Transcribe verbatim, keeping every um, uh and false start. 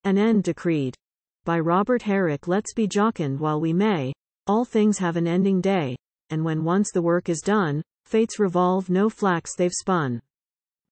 An end decreed. By Robert Herrick. Let's be jocund while we may. All things have an ending day. And when once the work is done, fates revolve, no flax they've spun.